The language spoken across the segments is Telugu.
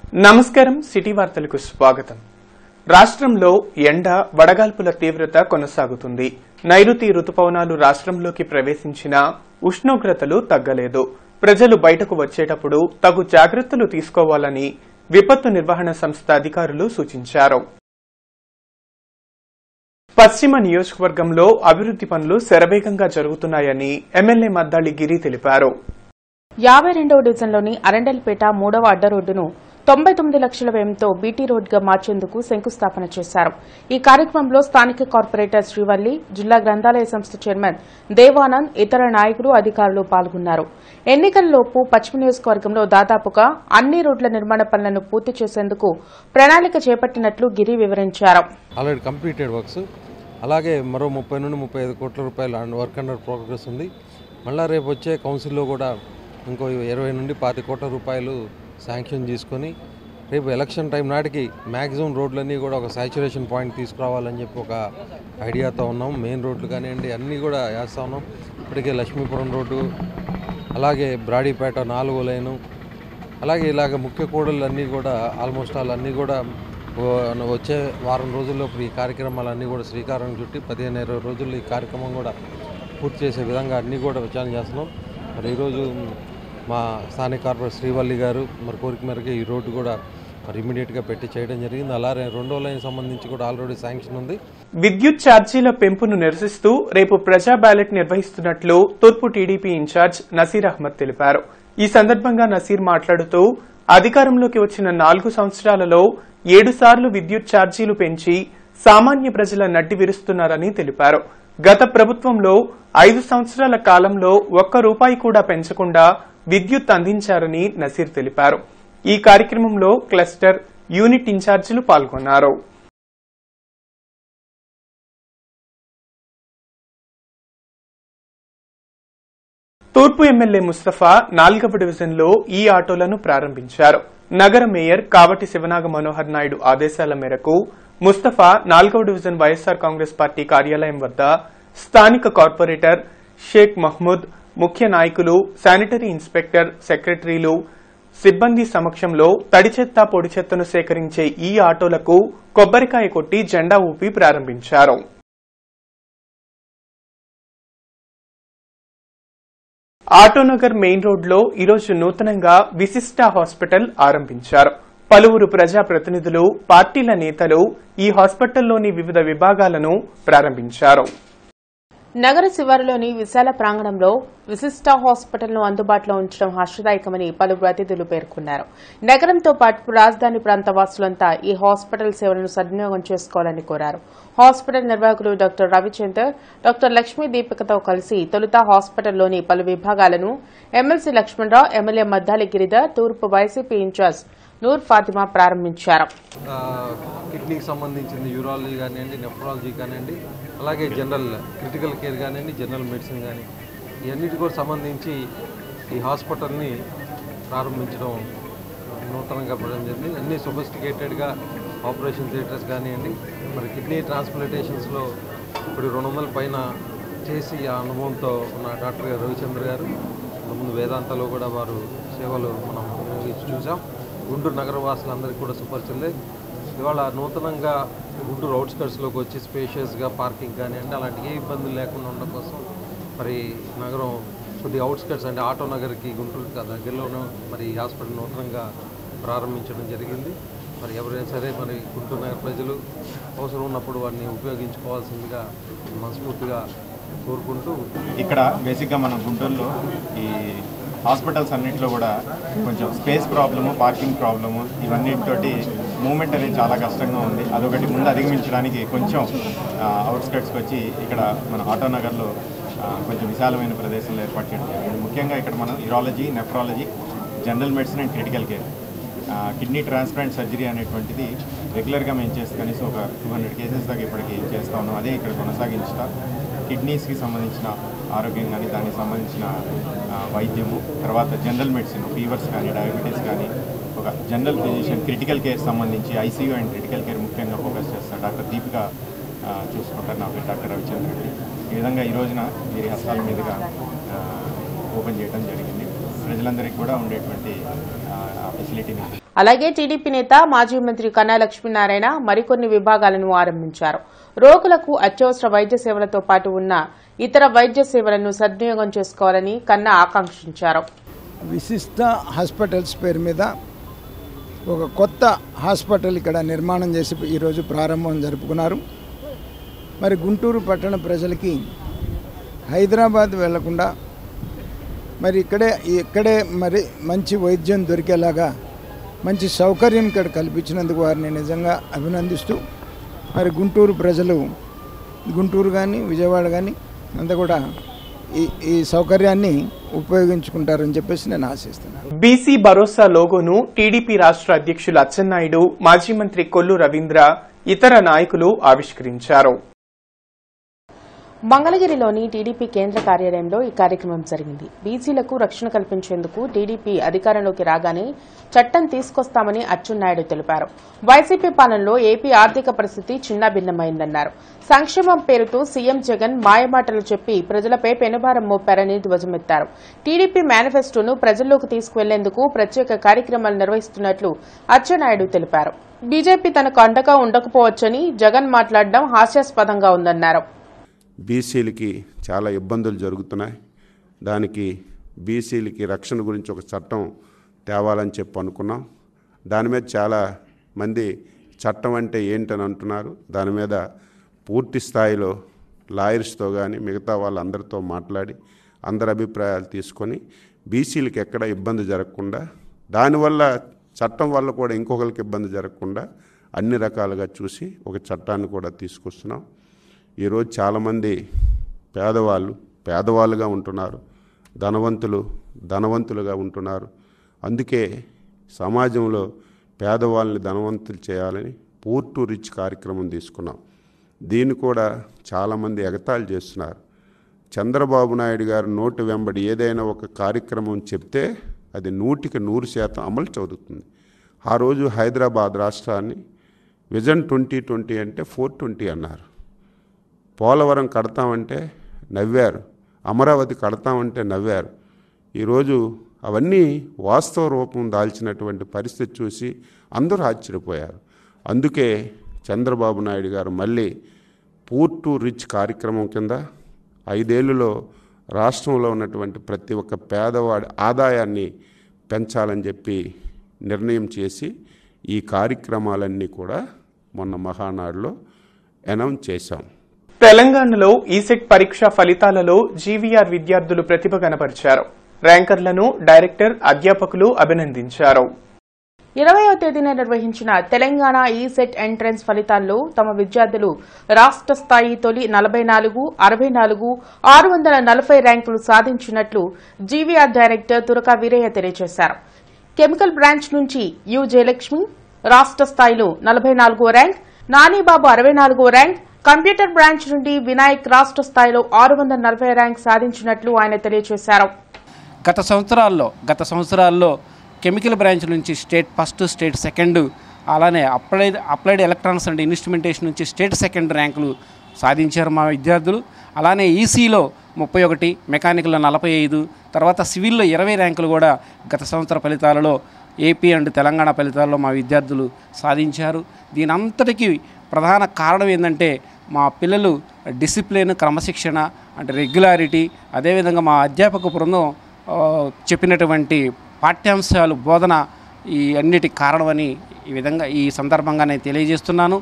నమస్కారం సిటీ వార్తలకు స్వాగతం. రాష్ట్రంలో ఎండ వడగాల్పుల తీవ్రత కొనసాగుతుంది. నైరుతి రుతుపవనాలు రాష్ట్రంలోకి ప్రవేశించినా ఉష్ణోగ్రతలు తగ్గలేదు. ప్రజలు బయటకు వచ్చేటప్పుడు తగు జాగ్రత్తలు తీసుకోవాలని విపత్తు నిర్వహణ సంస్థ అధికారులు సూచించారు. పశ్చిమ నియోజకవర్గంలో అభివృద్ది పనులు శరవేగంగా జరుగుతున్నాయని ఎమ్మెల్యే మద్దాళి గిరి తెలిపారు. 52వ డివిజన్లోని అరండల్పేట 3వ అడ్డరోడ్డును 99 లక్షల వ్యయంతో బీటీ రోడ్డుగా మార్చేందుకు శంకుస్థాపన చేశారు. ఈ కార్యక్రమంలో స్థానిక కార్పొరేటర్ శ్రీవల్లి, జిల్లా గ్రంథాలయ సంస్థ చైర్మన్ దేవానంద్, ఇతర నాయకులు, అధికారులు పాల్గొన్నారు. ఎన్నికలలోపు పశ్చిమ నియోజకవర్గంలో దాదాపుగా అన్ని రోడ్ల నిర్మాణ పనులను పూర్తి చేసేందుకు ప్రణాళిక చేపట్టినట్లు గిరి వివరించారు. ఆల్రెడీ కంప్లీటెడ్ వర్క్స్, అలాగే మరో 30 నుండి 35 కోట్ల రూపాయల వర్క్ అండర్ ప్రోగ్రెస్ ఉంది. మళ్ళీ రేపు వచ్చే కౌన్సిల్లో కూడా ఇంకో 20 నుండి 25 కోట్ల రూపాయలు శాంక్షన్ తీసుకొని రేపు ఎలక్షన్ టైం నాటికి మ్యాక్సిమం రోడ్లన్నీ కూడా ఒక సాచురేషన్ పాయింట్ తీసుకురావాలని చెప్పి ఒక ఐడియాతో ఉన్నాం. మెయిన్ రోడ్లు కానివ్వండి అన్నీ కూడా వేస్తూ ఉన్నాం. ఇప్పటికే లక్ష్మీపురం రోడ్డు, అలాగే బ్రాడీపేట 4వ లైను, అలాగే ఇలాగ ముఖ్య కూడళ్ళు అన్నీ కూడా ఆల్మోస్ట్ అన్నీ కూడా వచ్చే వారం రోజుల్లో ఈ కార్యక్రమాలన్నీ కూడా శ్రీకారం చుట్టి 15-20 రోజుల్లో ఈ కార్యక్రమం కూడా పూర్తి చేసే విధంగా అన్నీ కూడా విచారణ చేస్తున్నాం. మరి ఈరోజు మా స్థానిక కార్పొరేటర్ శ్రీవల్లి గారు మరి కోరిక మేరకు ఈ రోడ్డు కూడా మరి ఇమీడియట్గా పెట్టి చేయడం జరిగింది. అలాగే 2వ లైన్ సంబంధించి కూడా ఆల్రెడీ శాంక్షన్ ఉంది. విద్యుత్ ఛార్జీల పెంపును నిరసిస్తూ రేపు ప్రజా బ్యాలెట్ నిర్వహిస్తున్నట్లు తూర్పు టీడీపీ ఇన్ఛార్జ్ నసీర్ అహ్మద్ తెలిపారు. ఈ సందర్భంగా నసీర్ మాట్లాడుతూ అధికారంలోకి వచ్చిన 4 సంవత్సరాలలో 7 సార్లు విద్యుత్ ఛార్జీలు పెంచి సామాన్య ప్రజల నడ్డి విరుస్తున్నారని తెలిపారు. గత ప్రభుత్వంలో 5 సంవత్సరాల కాలంలో ₹1 కూడా పెంచకుండా విద్యుత్ అందించారని నసీర్ తెలిపారు. ఈ కార్యక్రమంలో క్లస్టర్, యూనిట్ ఇన్ఛార్జీలు పాల్గొన్నారు. తూర్పు ఎమ్మెల్యే ముస్తఫా 4వ డివిజన్లో ఈ ఆటోలను ప్రారంభించారు. నగర మేయర్ కావటి శివనాగ మనోహర్ నాయుడు ఆదేశాల మేరకు ముస్తఫా 4వ డివిజన్ వైఎస్సార్ కాంగ్రెస్ పార్టీ కార్యాలయం వద్ద స్థానిక కార్పొరేటర్ షేక్ మహ్మూద్, ముఖ్య నాయకులు, శానిటరీ ఇన్స్పెక్టర్, సెక్రటరీలు, సిబ్బంది సమక్షంలో తడి చెత్త, పొడి చెత్తను సేకరించే ఈ ఆటోలకు కొబ్బరికాయ కొట్టి జెండా ఊపి ప్రారంభించారు. ఆటోనగర్ మెయిన్ రోడ్లో ఈరోజు నూతనంగా విశిష్ట హాస్పిటల్ ఆరంభించారు. పలువురు ప్రజాప్రతినిధులు, పార్టీల నేతలు ఈ హాస్పిటల్లోని వివిధ విభాగాలను ప్రారంభించారు. నగర శివారులోని విశాల ప్రాంగణంలో విశిష్ట హాస్పిటల్ను అందుబాటులో ఉంచడం హర్షదాయకమని పలువురు అతిథులు పేర్కొన్నారు. నగరంతో పాటు రాజధాని ప్రాంత వాసులంతా ఈ హాస్పిటల్ సేవలను సద్వినియోగం చేసుకోవాలని కోరారు. హాస్పిటల్ నిర్వాహకులు డాక్టర్ రవిచందర్, డాక్టర్ లక్ష్మీ దీపికతో కలిసి తొలుత హాస్పిటల్లోని పలు విభాగాలను ఎమ్మెల్సీ లక్ష్మణరావు, ఎమ్మెల్యే మద్దాళి గిరిధర్, తూర్పు వైసీపీ ఇన్ఛార్జ్ నూర్ ఫాతిమా ప్రారంభించారు. కిడ్నీకి సంబంధించిన యూరాలజీ కానివ్వండి, నెఫ్రాలజీ కానివ్వండి, అలాగే జనరల్ క్రిటికల్ కేర్ కానివ్వండి, జనరల్ మెడిసిన్ కానీ ఇవన్నిటి కూడా సంబంధించి ఈ హాస్పిటల్ని ప్రారంభించడం నూతనంగా పడడం జరిగింది. అన్ని సొఫిస్టికేటెడ్గా ఆపరేషన్ థియేటర్స్ కానివ్వండి, మరి కిడ్నీ ట్రాన్స్ప్లాంటేషన్స్లో ఇప్పుడు 200 పైన చేసి ఆ అనుభవంతో ఉన్న డాక్టర్ గారు రవిచంద్ర గారు, ముందు వేదాంతలో కూడా వారు సేవలు మనం చూసాం. గుంటూరు నగర వాసులందరికీ కూడా సుపరిచితులే. ఇవాళ నూతనంగా గుంటూరు అవుట్స్కట్స్లోకి వచ్చి స్పేషియస్గా పార్కింగ్ కానివ్వండి అలాంటి ఏ ఇబ్బందులు లేకుండా ఉండడం కోసం మరి నగరం కొద్ది అవుట్స్కట్స్ అంటే ఆటో నగర్కి గుంటూరు దగ్గరలోనూ మరి ఈ హాస్పిటల్ నూతనంగా ప్రారంభించడం జరిగింది. మరి ఎవరైనా సరే మరి గుంటూరు నగర ప్రజలు అవసరం ఉన్నప్పుడు వాటిని ఉపయోగించుకోవాల్సిందిగా మనస్ఫూర్తిగా కోరుకుంటూ, ఇక్కడ బేసిక్గా మన గుంటూరులో ఈ హాస్పిటల్స్ అన్నింటిలో కూడా కొంచెం స్పేస్ ప్రాబ్లము, పార్కింగ్ ప్రాబ్లము, ఇవన్నిటితోటి మూవ్మెంట్ అనేది చాలా కష్టంగా ఉంది. అదొకటి ముందు అధిగమించడానికి కొంచెం అవుట్స్కట్స్కి వచ్చి ఇక్కడ మన ఆటోనగర్లో కొంచెం విశాలమైన ప్రదేశంలో ఏర్పాటు చేయడం జరిగింది. ముఖ్యంగా ఇక్కడ మనం urology, nephrology, general medicine and critical care, kidney transplant surgery అనేటువంటిది రెగ్యులర్గా మేము చేస్తే కనీసం ఒక 200 కేసెస్ దాకా ఇప్పటికీ చేస్తూ ఉన్నాం. అదే ఇక్కడ కొనసాగించుతా కిడ్నీస్కి సంబంధించిన ఆరోగ్యం కానీ, దానికి సంబంధించిన వైద్యము, తర్వాత జనరల్ మెడిసిన్, ఫీవర్స్ కానీ, డయాబెటీస్ కానీ, ఒక జనరల్ ఫిజిషియన్, క్రిటికల్ కేర్ సంబంధించి ఐసీయూ అండ్ క్రిటికల్ కేర్ ముఖ్యంగా ఫోకస్ చేస్తారు. డాక్టర్ దీపిక చూసుకుంటారు. నా పేరు డాక్టర్ రవిచంద్ర రెడ్డి. ఈ విధంగా ఈ రోజున వీరి హస్తాల మీదుగా ఓపెన్ చేయడం జరిగింది. ప్రజలందరికీ కూడా ఉండేటువంటి ఫెసిలిటీని. అలాగే టీడీపీ నేత మాజీ మంత్రి కన్నా లక్ష్మీనారాయణ మరికొన్ని విభాగాలను ఆరంభించారు. రోగులకు అత్యవసర వైద్య సేవలతో పాటు ఉన్న ఇతర వైద్య సేవలను సద్వినియోగం చేసుకోవాలని కన్నా ఆకాంక్షించారు. విశిష్ట హాస్పిటల్స్ పేరు మీద ఒక కొత్త హాస్పిటల్ ఇక్కడ నిర్మాణం చేసి ఈరోజు ప్రారంభం జరుపుకున్నారు. మరి గుంటూరు పట్టణ ప్రజలకి హైదరాబాద్ వెళ్లకుండా మరి ఇక్కడే మరి మంచి వైద్యం దొరికేలాగా మంచి సౌకర్యం ఇక్కడ కల్పించినందుకు వారిని నిజంగా అభినందిస్తూ మరి గుంటూరు ప్రజలు గుంటూరు కానీ విజయవాడ కానీ అంతా కూడా ఈ సౌకర్యాన్ని ఉపయోగించుకుంటారని చెప్పేసి నేను ఆశిస్తున్నాను. బీసీ భరోసా లోగోను టీడీపీ రాష్ట్ర అధ్యక్షులు అచ్చెన్నాయుడు, మాజీ మంత్రి కొల్లు రవీంద్ర, ఇతర నాయకులు ఆవిష్కరించారు. మంగళగిరిలోని టీడీపీ కేంద్ర కార్యాలయంలో ఈ కార్యక్రమం జరిగింది. బీసీలకు రక్షణ కల్పించేందుకు టీడీపీ అధికారంలోకి రాగానే చట్టం తీసుకొస్తామని అచ్చెన్నాయుడు తెలిపారు. వైసీపీ పాలనలో ఏపీ ఆర్థిక పరిస్థితి చిన్నాభిన్నమైందన్నారు. సంక్షేమం పేరుతో సీఎం జగన్ మాయమాటలు చెప్పి ప్రజలపై పెనుభారం మోపారని ధ్వజమెత్తారు. టీడీపీ మేనిఫెస్టోను ప్రజల్లోకి తీసుకువెళ్లేందుకు ప్రత్యేక కార్యక్రమాలు నిర్వహిస్తున్నట్లు అచ్చెన్నాయుడు తెలిపారు. బీజేపీ తనకు అండగా ఉండకపోవచ్చని జగన్ మాట్లాడడం హాస్యాస్పదంగా ఉందన్నారు. బీసీలకి చాలా ఇబ్బందులు జరుగుతున్నాయి. దానికి బీసీలకి రక్షణ గురించి ఒక చట్టం తేవాలని చెప్పి అనుకున్నాం. దాని మీద చాలా మంది చట్టం అంటే ఏంటని అంటున్నారు. దాని మీద పూర్తి స్థాయిలో లాయర్స్తో కానీ మిగతా వాళ్ళందరితో మాట్లాడి అందరి అభిప్రాయాలు తీసుకొని బీసీలకి ఎక్కడ ఇబ్బంది జరగకుండా, దానివల్ల చట్టం వల్ల కూడా ఇంకొకరికి ఇబ్బంది జరగకుండా అన్ని రకాలుగా చూసి ఒక చట్టాన్ని కూడా తీసుకొస్తున్నాం. ఈరోజు చాలామంది పేదవాళ్ళుగా ఉంటున్నారు, ధనవంతులుగా ఉంటున్నారు. అందుకే సమాజంలో పేదవాళ్ళని ధనవంతులు చేయాలని పూర్ టు రిచ్ కార్యక్రమం తీసుకున్నాం. దీన్ని కూడా చాలామంది ఎగతాళి చేస్తున్నారు. చంద్రబాబు నాయుడు గారు నోటి వెంబడి ఏదైనా ఒక కార్యక్రమం చెప్తే అది 100% అమలు చదువుతుంది. ఆ రోజు హైదరాబాద్ రాష్ట్రాన్ని విజన్ 2020 అంటే 420 అన్నారు. పోలవరం కడతామంటే నవ్వారు, అమరావతి కడతామంటే నవ్వారు. ఈరోజు అవన్నీ వాస్తవ రూపం దాల్చినటువంటి పరిస్థితి చూసి అందరూ ఆశ్చర్యపోయారు. అందుకే చంద్రబాబు నాయుడు గారు మళ్ళీ పూర్ టు రిచ్ కార్యక్రమం కింద 5 ఏళ్లలో రాష్ట్రంలో ఉన్నటువంటి ప్రతి ఒక్క పేదవాడి ఆదాయాన్ని పెంచాలని చెప్పి నిర్ణయం చేసి ఈ కార్యక్రమాలన్నీ కూడా మొన్న మహానాడులో అనౌన్స్ చేశాం. తెలంగాణలో ఈసెట్ పరీక్ష ఫలితాలలో జీవీఆర్ విద్యార్థులు ప్రతిభ కనబరిచారు. ర్యాంకర్లను డైరెక్టర్, అధ్యాపకులు అభినందించారు. 20వ తేదీన నిర్వహించిన తెలంగాణ ఈసెట్ ఎంట్రన్స్ ఫలితాల్లో తమ విద్యార్థులు రాష్ట్ర స్థాయి తొలి 44, 64, 640 ర్యాంకులు సాధించినట్లు జీవీఆర్ డైరెక్టర్ తురక వీరయ్య తెలియజేశారు. కెమికల్ బ్రాంచ్ నుంచి యు జయలక్ష్మి రాష్ట్ర స్థాయిలో 44వ ర్యాంక్, నానీబాబు 64వ ర్యాంక్, కంప్యూటర్ బ్రాంచ్ నుండి వినాయక్ రాష్ట్ర స్థాయిలో 640 ర్యాంక్ సాధించినట్లు ఆయన తెలియజేశారు. గత సంవత్సరాల్లో కెమికల్ బ్రాంచ్ నుంచి స్టేట్ ఫస్ట్, స్టేట్ సెకండ్, అలానే అప్లైడ్ ఎలక్ట్రానిక్స్ అండ్ ఇన్స్ట్రుమెంటేషన్ నుంచి స్టేట్ సెకండ్ ర్యాంకులు సాధించారు మా విద్యార్థులు. అలానే ఈసీలో 31, మెకానికల్లో 45, తర్వాత సివిల్లో 20 ర్యాంకులు కూడా గత సంవత్సర ఫలితాలలో ఏపీ అండ్ తెలంగాణ ఫలితాల్లో మా విద్యార్థులు సాధించారు. దీనంతటికీ ప్రధాన కారణం ఏంటంటే మా పిల్లలు డిసిప్లిన్, క్రమశిక్షణ అంటే రెగ్యులారిటీ, అదేవిధంగా మా అధ్యాపక బృందం చెప్పినటువంటి పాఠ్యాంశాలు బోధన ఈ అన్నిటి కారణమని ఈ సందర్భంగా నేను తెలియజేస్తున్నాను.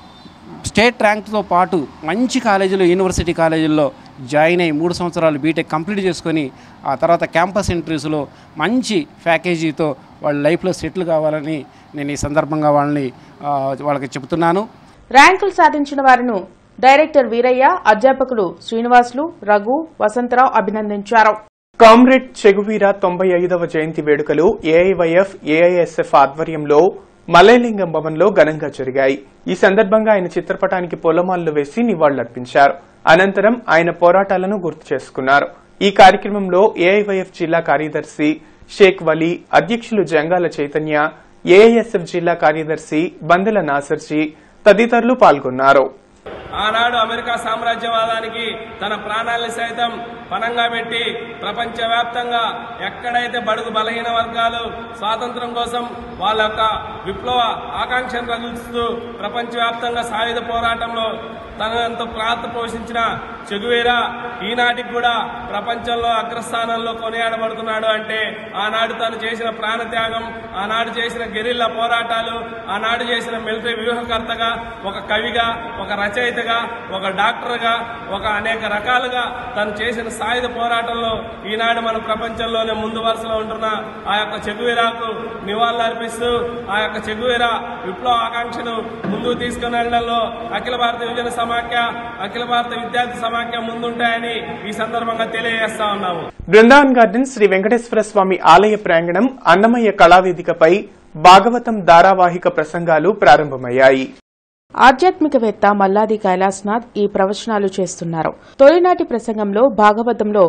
స్టేట్ ర్యాంక్తో పాటు మంచి కాలేజీలు, యూనివర్సిటీ కాలేజీల్లో జాయిన్ అయ్యి 3 సంవత్సరాలు బీటెక్ కంప్లీట్ చేసుకొని ఆ తర్వాత క్యాంపస్ ఇంటర్వ్యూస్లో మంచి ప్యాకేజీతో వాళ్ళ లైఫ్లో సెటిల్ కావాలని నేను ఈ సందర్భంగా వాళ్ళకి చెబుతున్నాను. ర్యాంకులు సాధించిన వారిని డైరెక్టర్ వీరయ్య, అధ్యాపకులు శ్రీనివాసులు, రఘు, వసంతరావు అభినందించారు. కామ్రేడ్ చెగువీర 95వ జయంతి వేడుకలు ఏఐవైఎఫ్, ఏఐఎస్ఎఫ్ ఆధ్వర్యంలో మలయలింగం భవన్లో ఘనంగా జరిగాయి. ఈ సందర్భంగా ఆయన చిత్రపటానికి పూలమాలలు వేసి నివాళులర్పించారు. అనంతరం ఆయన పోరాటాలను గుర్తు చేసుకున్నారు. ఈ కార్యక్రమంలో ఏఐవైఎఫ్ జిల్లా కార్యదర్శి షేక్ వలీ, అధ్యక్షులు జంగాల చైతన్య, ఏఐఎస్ఎఫ్ జిల్లా కార్యదర్శి బందెల నాసర్జీ తదితరులు పాల్గొన్నారు. ఆనాడు అమెరికా సామ్రాజ్యవాదానికి తన ప్రాణాలను సైతం పణంగా పెట్టి ప్రపంచవ్యాప్తంగా ఎక్కడైతే బడుగు బలహీన వర్గాలు స్వాతంత్రం కోసం వాళ్ళ యొక్క విప్లవ ఆకాంక్షను రగిలిస్తూ ప్రపంచవ్యాప్తంగా సాయుధ పోరాటంలో తనంత ప్రాంత పోషించిన చెగువేరా ఈనాటికి కూడా ప్రపంచంలో అగ్రస్థానంలో కొనియాడబడుతున్నాడు అంటే ఆనాడు తను చేసిన ప్రాణత్యాగం, ఆనాడు చేసిన గెరిల్లా పోరాటాలు, ఆనాడు చేసిన మిలిటరీ వ్యూహకర్తగా, ఒక కవిగా, ఒక రచయితగా, ఒక డాక్టర్గా, ఒక అనేక రకాలుగా తను చేసిన సాయుధ పోరాటంలో ఈనాడు మన ప్రపంచంలోనే ముందు వరుసలో ఉంటున్న ఆ యొక్క చెగువేరాకు నివాళులు అర్పిస్తూ ఆ యొక్క చెగువేరా విప్లవ ఆకాంక్షను ముందుకు తీసుకుని వెళ్లడంలో అఖిల భారత యువజన సమాఖ్య, అఖిల భారత విద్యార్థి సమాఖ్య ముందుంటాయని ఈ సందర్భంగా తెలియజేస్తా ఉన్నాము. బృందావన్ గార్డెన్ శ్రీ వెంకటేశ్వర స్వామి ఆలయ ప్రాంగణం అన్నమయ్య కళావేదికపై భాగవతం ధారావాహిక ప్రసంగాలు ప్రారంభమయ్యాయి. ఆధ్యాత్మికవేత్త మల్లాది కైలాసనాథ్ ఈ ప్రవచనాలు చేస్తున్నారు. తొలినాటి ప్రసంగంలో భాగవతంలో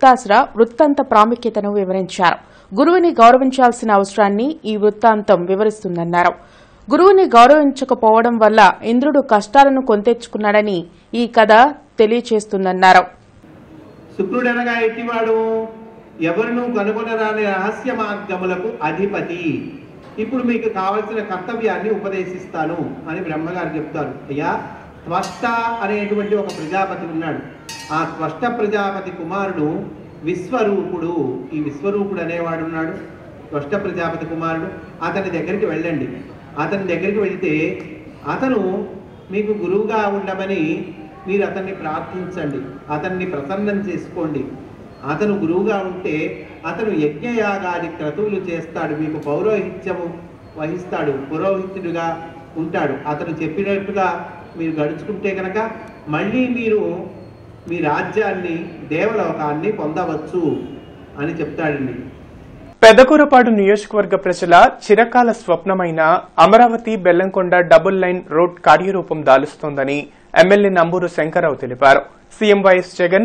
వృత్తాంత ప్రాముఖ్యతను వివరించారు. గురువుని గౌరవించాల్సిన అవసరాన్ని ఈ వృత్తాంతం వివరిస్తుందన్నారు. గురువుని గౌరవించకపోవడం వల్ల ఇంద్రుడు కష్టాలను కొంతెచ్చుకున్నాడని ఈ కథ తెలియచేస్తుందన్నారు. శుక్రుడనగా ఎట్టివాడు, ఎవరునూ కనుగొనరాని రహస్య మార్గములకు అధిపతి. ఇప్పుడు మీకు కావలసిన కర్తవ్యాన్ని ఉపదేశిస్తాను అని బ్రహ్మగారు చెప్తారు. అయ్యా, త్వష్ట అనేటువంటి ఒక ప్రజాపతి ఉన్నాడు. ఆ త్వష్ట ప్రజాపతి కుమారుడు విశ్వరూపుడు. ఈ విశ్వరూపుడు అనేవాడు ఉన్నాడు, త్వష్ట ప్రజాపతి కుమారుడు. అతని దగ్గరికి వెళ్ళండి. అతని దగ్గరికి వెళితే అతను మీకు గురువుగా ఉండమని మీరు అతన్ని ప్రార్థించండి, అతన్ని ప్రసన్నం చేసుకోండి. అతను గురువుగా ఉంటే అతను యజ్ఞయాగాది క్రతువులు చేస్తాడు, మీకు పౌరోహిత్యము వహిస్తాడు, పురోహితుడిగా ఉంటాడు. అతను చెప్పినట్టుగా మీరు గడుచుకుంటే కనుక మళ్ళీ మీరు మీ రాజ్యాన్ని, దేవలోకాన్ని పొందవచ్చు అని చెప్తాడండి. పెదకూరపాడు నియోజకవర్గ ప్రజల చిరకాల స్వప్నమైన Amaravati Bellamkonda double line road కార్యరూపం దాలుస్తోందని ఎమ్మెల్యే నంబూరు శంకర్రావు తెలిపారు. సీఎం వైఎస్ జగన్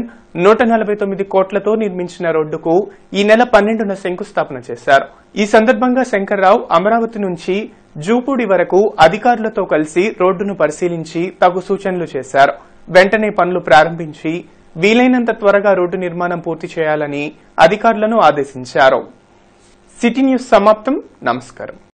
149 కోట్లతో నిర్మించిన రోడ్డుకు ఈ నెల 12న శంకుస్థాపన చేశారు. ఈ సందర్భంగా శంకర్రావు అమరావతి నుంచి జూపూడి వరకు అధికారులతో కలిసి రోడ్డును పరిశీలించి తగు సూచనలు చేశారు. వెంటనే పనులు ప్రారంభించి వీలైనంత త్వరగా రోడ్డు నిర్మాణం పూర్తి చేయాలని అధికారులను ఆదేశించారు. సిటీ న్యూస్ సమాప్తం. నమస్కారం.